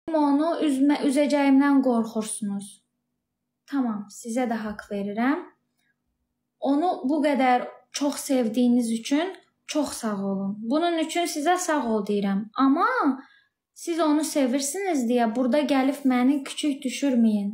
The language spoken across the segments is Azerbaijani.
onu üzəcəyimdən qorxursunuz. Tamam, sizə də haqq verirəm. Onu bu qədər çox sevdiyiniz üçün çox sağ olun. Bunun üçün sizə sağ ol deyirəm. Amma siz onu sevirsiniz deyə burada gəlib məni küçük düşürməyin.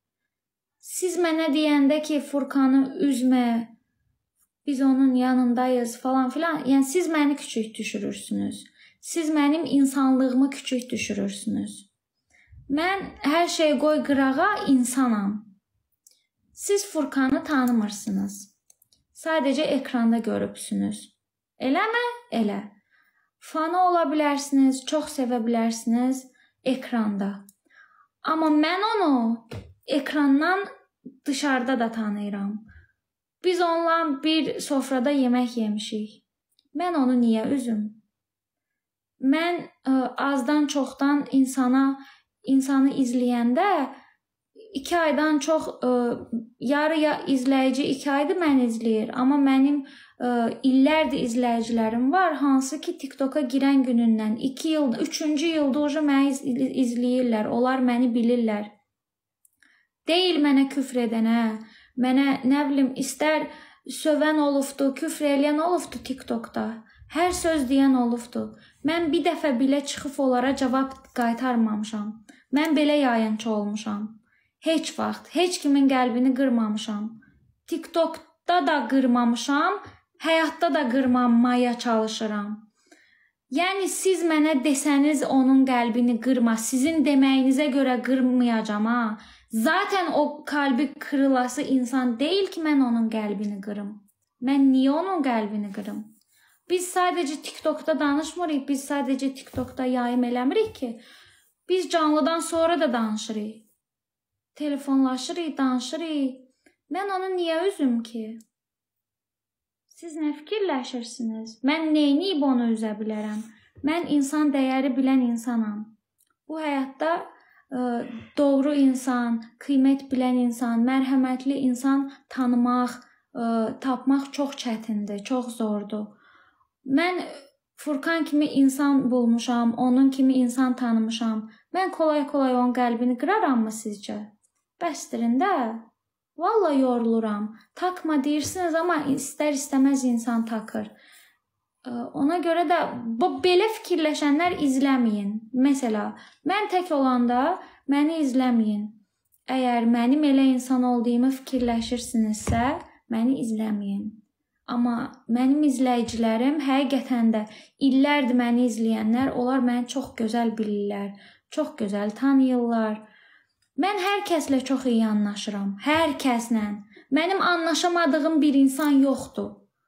Siz mənə deyəndə ki, Furkanı üzmə, biz onun yanındayız falan filan. Yəni siz məni küçük düşürürsünüz. Siz mənim insanlığımı küçük düşürürsünüz. Mən hər şey qoy qırağa insanam. Siz Furkanı tanımırsınız. Sadəcə ekranda görübsünüz. Eləmi? Elə. Fanı ola bilərsiniz, çox sevə bilərsiniz ekranda. Amma mən onu ekrandan dışarıda da tanıyıram. Biz onunla bir sofrada yemək yemişik. Mən onu niyə üzüm? Mən azdan çoxdan insanı izləyəndə 2 aydan çox yarı izləyici 2 aydır mən izləyir. Amma mənim illərdir izləyicilərim var. Hansı ki TikToka girən günündən 2 yıl, 3-cü ildə oca məni izləyirlər. Onlar məni bilirlər. Deyil mənə küfr edənə, mənə nə bilim istər sövən olubdu, küfr eləyən olubdu TikTokda. Hər söz deyən olubdu. Mən bir dəfə belə çıxıb onlara cavab qaytarmamışam. Mən belə yayınçı olmuşam. Heç vaxt, heç kimin qəlbini qırmamışam. TikTokda da qırmamışam, həyatda da qırmamaya çalışıram. Yəni siz mənə desəniz onun qəlbini qırma, sizin deməyinizə görə qırmayacam ha. Zaten o kalbi kırılası insan deyil ki mən onun qəlbini qırım. Mən niyə onun qəlbini qırım? Biz sadəcə TikTokda danışmırıq, biz sadəcə TikTokda yayım eləmirik ki. Biz canlıdan sonra da danışırıq. Telefonlaşırıq, danışırıq. Mən onu niyə üzüm ki? Siz nə fikirləşirsiniz? Mən neyniyib onu üzə bilərəm? Mən insan dəyəri bilən insanam. Bu həyatda doğru insan, qiymət bilən insan, mərhəmətli insan tanımaq, tapmaq çox çətindir, çox zordur. Mən Furkan kimi insan bulmuşam, onun kimi insan tanımışam. Mən kolay-kolay onun qəlbini qıraram mı sizcə? Bəsdirin də. Valla yoruluram. Takma deyirsiniz, amma istər-istəməz insan takır. Ona görə də belə fikirləşənlər izləməyin. Məsələ, mən tək olanda məni izləməyin. Əgər mənim elə insan olduğumu fikirləşirsinizsə, məni izləməyin. Amma mənim izləyicilərim həqiqətən də illərdir məni izləyənlər, onlar məni çox gözəl bilirlər, çox gözəl tanıyırlar. Mən hər kəslə çox iyi anlaşıram, hər kəslə. Mənim anlaşamadığım bir insan yoxdur.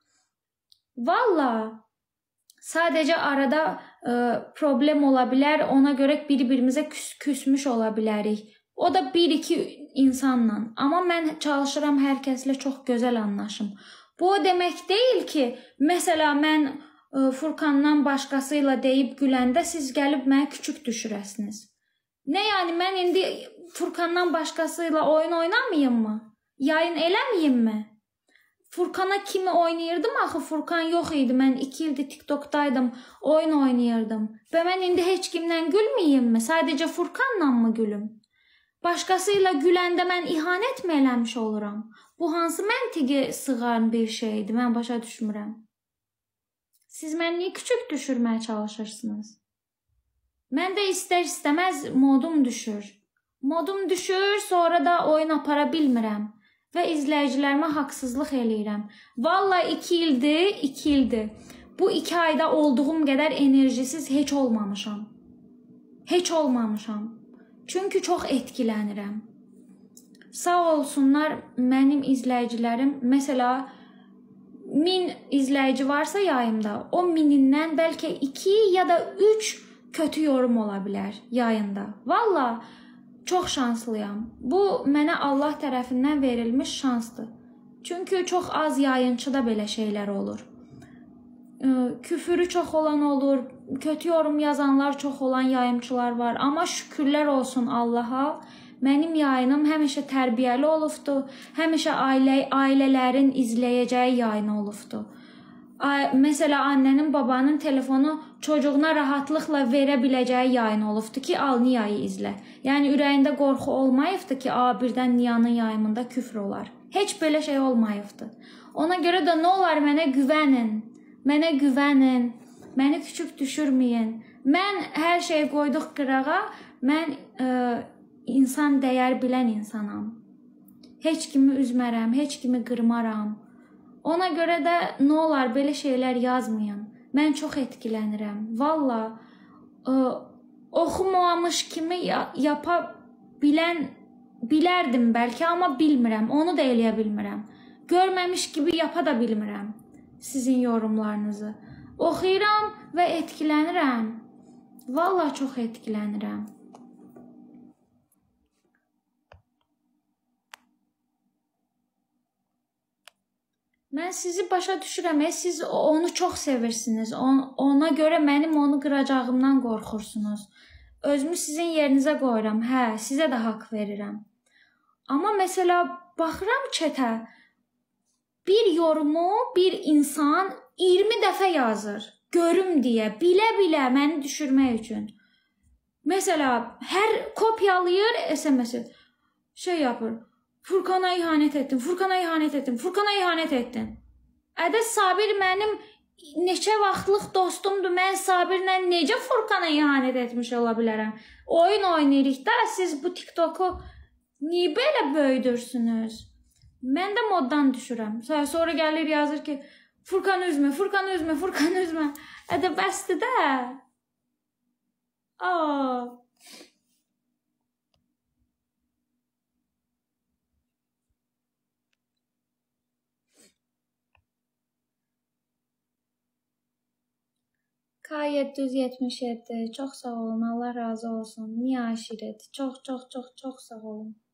Valla, sadəcə arada problem ola bilər, ona görə bir-birimizə küsmüş ola bilərik. O da 1-2 insanla. Amma mən çalışıram hər kəslə çox gözəl anlaşım. Bu o demək deyil ki, məsələ mən Furkandan başqasıyla deyib güləndə siz gəlib mənə küçük düşürəsiniz. Nə yəni, mən indi Furkandan başqasıyla oyun oynamayım mı? Yayın eləməyim mi? Furkana kimi oynayırdım axı? Furkan yox idi. Mən 2 ildir TikTokdaydım, oyun oynayırdım. Və mən indi heç kimdən gülməyim mi? Sadəcə Furkanla mı gülüm? Başqasıyla güləndə mən ihanət mi eləmiş oluram? Bu hansı məntiqə sığan bir şeydir? Mən başa düşmürəm. Siz məni niyə küçük düşürməyə çalışırsınız? Mən də istər-istəməz modum düşür. Modum düşür, sonra da oyun apara bilmirəm. Və izləyicilərimə haqsızlıq eləyirəm. Valla 2 ildir. Bu 2 ayda olduğum qədər enerjisiz heç olmamışam. Heç olmamışam. Çünki çox etkilənirəm. Sağ olsunlar mənim izləyicilərim. Məsələ 1000 izləyici varsa yayımda, o 1000-dən bəlkə 2 ya da 3 kötü yorum ola bilər yayında. Valla çox şanslıyam. Bu mənə Allah tərəfindən verilmiş şansdır. Çünki çox az yayınçıda belə şeylər olur. Küfürü çox olan olur, kötü yorum yazanlar çox olan yayımçılar var. Amma şükürlər olsun Allaha, mənim yayınım həmişə tərbiyəli olubdu, həmişə ailələrin izləyəcəyi yayın olubdu. Mesela annenin, babanın telefonu çocuğuna rahatlıqla verə biləcəyi yayın olubdu ki, al Niyayı izlə. Yəni ürəyində qorxu olmayıbdı ki, birdən Niyanın yayımında küfr olar. Heç belə şey olmayıbdı. Ona görə də nə olar mənə güvənin. Mənə güvənin. Məni küçük düşürməyin. Mən hər şey qoyduq qırağa. Mən insan dəyər bilən insanam. Heç kimi üzmərəm, heç kimi qırmaram. Ona görə də nə olar belə şeylər yazmayın. Mən çox etkilənirəm. Valla oxumamış kimi yapa bilərdim bəlkə, amma bilmirəm. Onu da eləyə bilmirəm. Görməmiş kimi yapa da bilmirəm sizin yorumlarınızı. Oxuyuram və etkilənirəm. Valla çox etkilənirəm. Mən sizi başa düşürəm, siz onu çox sevirsiniz. Ona görə mənim onu qıracağımdan qorxursunuz. Özümü sizin yerinizə qoyuram. Hə, sizə də haqq verirəm. Amma məsələ baxıram çətə, bir yorumu bir insan 20 dəfə yazır. Görüm deyə, bilə-bilə məni düşürmək üçün. Məsələ, hər kopyalayır SMS-i. Şey yapır. Furqana ihanət etdin, Furqana ihanət etdin, Furqana ihanət etdin. Ədə Sabir mənim neçə vaxtlıq dostumdur. Mən Sabirlə necə Furqana ihanət etmiş ola bilərəm? Oyun oynayırıq da, siz bu TikToku niyə belə böyüdürsünüz? Mən də moddan düşürəm. Sonra gəlir yazır ki, Furqan üzmə, Furqan üzmə, Furqan üzmə. Ədə bəsdir də. K777, çox sağ olun, Allah razı olsun. Niyə aşiret? Çox sağ olun.